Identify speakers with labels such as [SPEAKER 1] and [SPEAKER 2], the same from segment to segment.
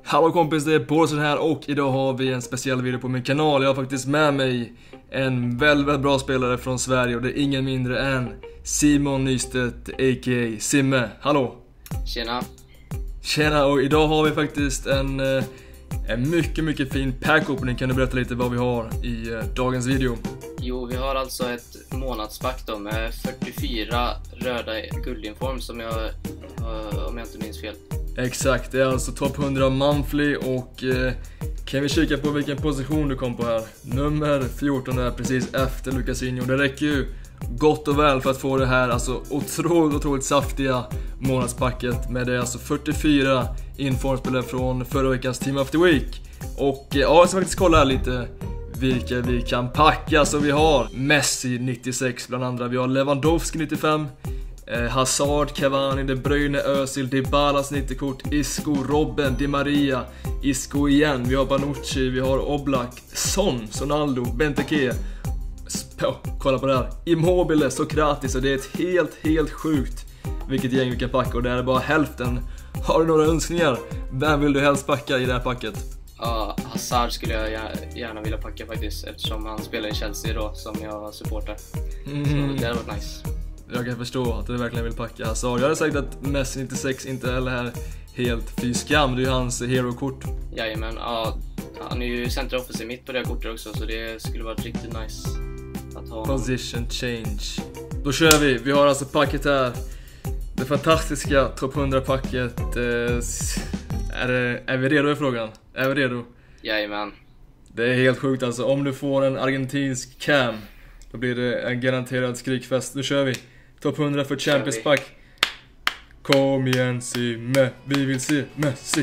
[SPEAKER 1] Hallå kompis, det är Paulsen här och idag har vi en speciell video på min kanal. Jag har faktiskt med mig en väldigt bra spelare från Sverige och det är ingen mindre än Simon Nystedt a.k.a. Simme. Hallå!
[SPEAKER 2] Tjena!
[SPEAKER 1] Tjena, och idag har vi faktiskt en mycket fin pack-opening. Kan du berätta lite vad vi har i dagens video?
[SPEAKER 2] Jo, vi har alltså ett månadspack då med 44 röda guldinform som om jag inte minns fel.
[SPEAKER 1] Exakt, det är alltså topp 100 monthly och kan vi kika på vilken position du kom på här. Nummer 14 är precis efter Lucasinho. Det räcker ju gott och väl för att få det här alltså otroligt saftiga månadspacket med det alltså 44 informspelare från förra veckans Team of the Week. Och ja, jag ska faktiskt kolla här lite vilka vi kan packa. Så vi har Messi 96 bland andra, vi har Lewandowski 95, Hazard, Cavani, De Bruyne, Özil, Dybalas 90-kort, Isco, Robben, Di Maria, Isco igen, vi har Bonucci, vi har Oblak, Son, Sonaldo, Benteke. Kolla på det här, Immobile, Sokratis, och det är ett helt sjukt vilket gäng vi kan packa, och det är bara hälften. Har du några önskningar? Vem vill du helst packa i det här packet?
[SPEAKER 2] Ja, Hazard skulle jag gärna vilja packa faktiskt, eftersom han spelar i Chelsea då som jag supportar. Så det hade varit nice.
[SPEAKER 1] Jag kan förstå att du verkligen vill packa Hazard. Jag hade sagt att Messi 96 inte heller är helt fy skam, det är ju hans hero-kort.
[SPEAKER 2] Jajamän, ja, han är ju center-offensiv mitt på det kortet också, så det skulle vara riktigt nice att ha honom.
[SPEAKER 1] Position change. Då kör vi, vi har alltså packet här. Det fantastiska topp 100 packet. Är vi redo i frågan? Är vi redo?
[SPEAKER 2] Jajamän.
[SPEAKER 1] Det är helt sjukt alltså, om du får en argentinsk cam då blir det en garanterad skrikfest. Nu kör vi. Topp 100 för Champions Pack. Kom igen Simme, vi vill se Messi.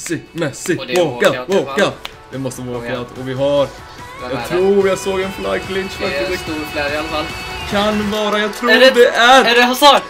[SPEAKER 1] Walkout. Det måste walkout. Och vi har, jag tror jag såg en flag glitch
[SPEAKER 2] faktiskt. Det är en
[SPEAKER 1] faktiskt.
[SPEAKER 2] stor flärd i alla fall.
[SPEAKER 1] Kan vara, jag tror
[SPEAKER 2] Är det Hazard?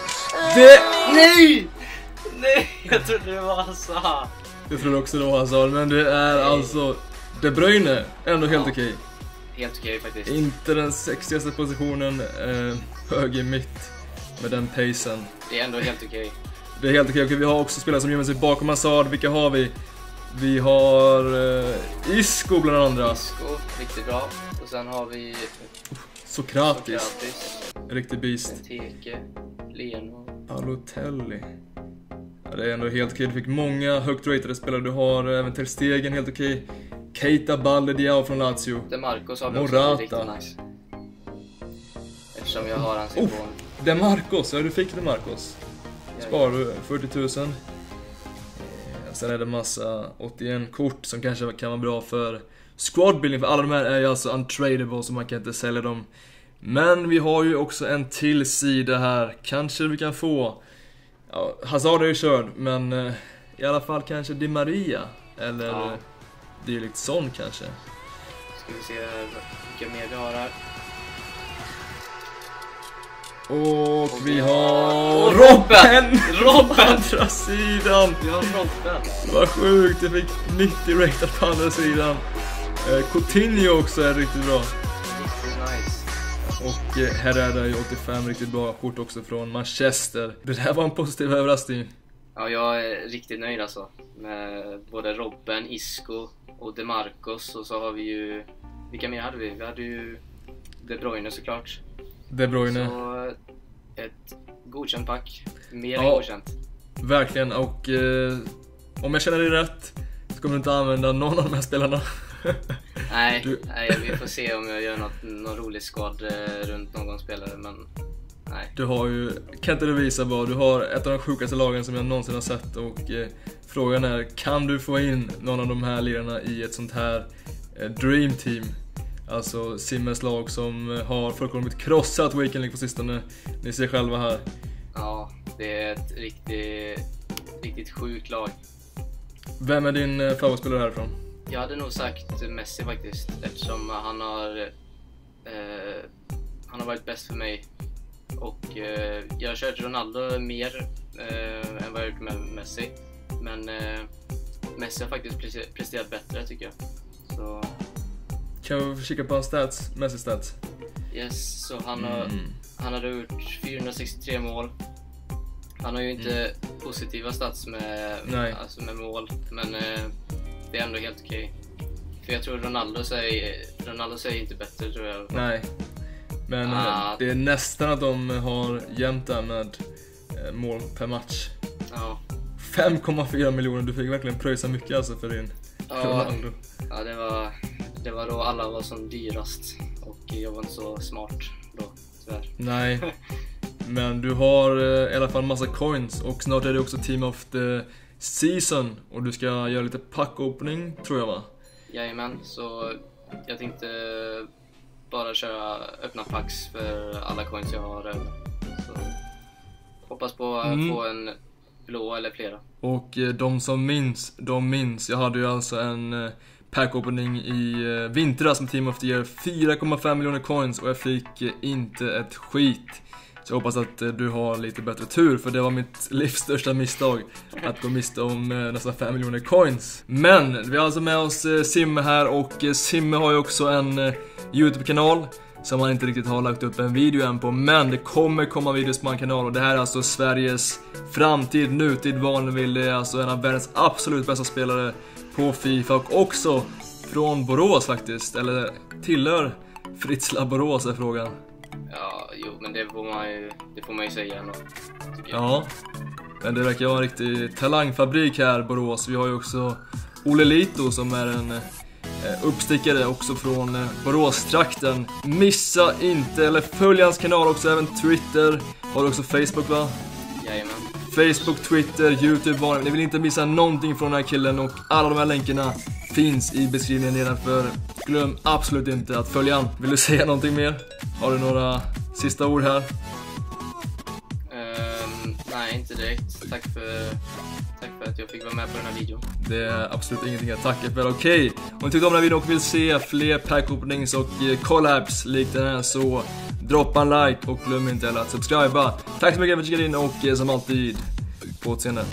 [SPEAKER 2] Nej! Nej, jag trodde det var Hazard.
[SPEAKER 1] Jag tror också det var Hazard, men det är alltså De Bruyne, ändå helt okej.
[SPEAKER 2] Helt okej faktiskt.
[SPEAKER 1] Inte den sexigaste positionen, höger mitt med den pacen.
[SPEAKER 2] Det är ändå helt okej.
[SPEAKER 1] Det är helt okej. Vi har också spelare som gömmer sig bakom Hazard. Vilka har vi? Vi har Isco bland andra.
[SPEAKER 2] Isco, riktigt bra. Och sen har vi
[SPEAKER 1] Sokratis. Riktig beast.
[SPEAKER 2] Benteke, Leno,
[SPEAKER 1] Balotelli. Ja, det är ändå helt okej. Du fick många högt ratade spelare. Du har även Ter Stegen, helt okej. Keita, Balde, Diao från Lazio.
[SPEAKER 2] De Marcos har vi
[SPEAKER 1] Morata.
[SPEAKER 2] också riktigt nice. Eftersom jag har hans symbol.
[SPEAKER 1] De Marcos, ja du fick De Marcos. Sparar du 40 000. Sen är det massa 81 kort som kanske kan vara bra för squadbuilding. För alla de här är ju alltså untradable, så man kan inte sälja dem. Men vi har ju också en till sida här. Kanske vi kan få, ja, Hazard är ju körd, men i alla fall kanske Di Maria. Eller dylikt Son kanske.
[SPEAKER 2] Ska vi se här vilka mer vi har här.
[SPEAKER 1] Och vi har Robben! Andra sidan!
[SPEAKER 2] Vi har Robben!
[SPEAKER 1] Vad sjukt, jag fick 90 rated på andra sidan. Coutinho också är riktigt bra.
[SPEAKER 2] Riktigt nice.
[SPEAKER 1] Och här är det ju 85 riktigt bra kort också från Manchester. Det här var en positiv överraskning.
[SPEAKER 2] Ja, jag är riktigt nöjd alltså. Med både Robben, Isco och De Marcos. Och så har vi ju, vilka mer hade vi? Vi hade ju De Bruyne såklart.
[SPEAKER 1] De Bruyne.
[SPEAKER 2] Så ett godkänt pack. Mer än godkänt.
[SPEAKER 1] Verkligen, och om jag känner det rätt så kommer du inte använda någon av de här spelarna.
[SPEAKER 2] Nej, vi får se om jag gör någon rolig skad runt någon spelare, men nej.
[SPEAKER 1] Du har ju, kan inte du visa bara, du har ett av de sjukaste lagen som jag någonsin har sett, och frågan är, kan du få in någon av de här lirarna i ett sånt här dream team? Alltså Simmes lag som har fullkomligt krossat Weekend League på sistone. Ni ser själva här.
[SPEAKER 2] Ja, det är ett riktigt sjukt lag.
[SPEAKER 1] Vem är din favoritspelare härifrån?
[SPEAKER 2] Jag hade nog sagt Messi faktiskt, eftersom han har varit bäst för mig. Och jag har kört Ronaldo mer än vad jag gjort med Messi. Men Messi har faktiskt presterat bättre tycker jag. Så
[SPEAKER 1] kan vi kika på hans stats, Messi stats?
[SPEAKER 2] Yes, så han har gjort 463 mål. Han har ju inte positiva stats med mål, men det är ändå helt okej. För jag tror Ronaldo säger inte bättre, tror jag.
[SPEAKER 1] Nej. Men det är nästan att de har jämnt där med mål per match.
[SPEAKER 2] Ja.
[SPEAKER 1] 5,4 miljoner, du fick verkligen pröjsa mycket alltså för din Ronaldo.
[SPEAKER 2] Ja, det var då alla var som dyrast. Och jag var inte så smart då, tyvärr.
[SPEAKER 1] Nej. Men du har i alla fall massa coins. Och snart är det också Team of the Season. Och du ska göra lite pack-opening, tror jag, va?
[SPEAKER 2] Jajamän, så jag tänkte bara köra öppna packs för alla coins jag har. Så hoppas på att få en blå eller flera.
[SPEAKER 1] Och de som minns. Jag hade ju alltså en pack-opening i vintras med Team of the Year. 4,5 miljoner coins och jag fick inte ett skit. Så jag hoppas att du har lite bättre tur, för det var mitt livs största misstag att gå miste om nästan 5 miljoner coins. Men vi har alltså med oss Simme här, och Simme har ju också en YouTube-kanal som han inte riktigt har lagt upp en video än på, men det kommer komma videos på en kanal, och det här är alltså Sveriges framtid, nutid, vanlig. Det är alltså en av världens absolut bästa spelare på FIFA, och också från Borås faktiskt, eller tillhör Fritsla Borås är frågan.
[SPEAKER 2] Ja, jo, men det får man ju säga ändå, tycker jag.
[SPEAKER 1] Ja, men det verkar vara en riktig talangfabrik här, Borås. Vi har ju också Olle Lito som är en uppstickare också från Borås-trakten. Missa inte, eller följ hans kanal också, även Twitter. Har du också Facebook, va?
[SPEAKER 2] Jajamän.
[SPEAKER 1] Facebook, Twitter, YouTube, ni vill inte missa någonting från den här killen, och alla de här länkarna finns i beskrivningen nedanför. Glöm absolut inte att följa han. Vill du säga någonting mer? Har du några sista ord här?
[SPEAKER 2] Nej, inte direkt. Tack för att jag fick vara med på den här videon.
[SPEAKER 1] Det är absolut ingenting att tacka för. Okej, om ni tyckte om den här videon och vill se fler pack openings och collabs likt den här, så droppa en like och glöm inte heller att subscriba. Tack så mycket för att du kikade in, och som alltid, på återseende.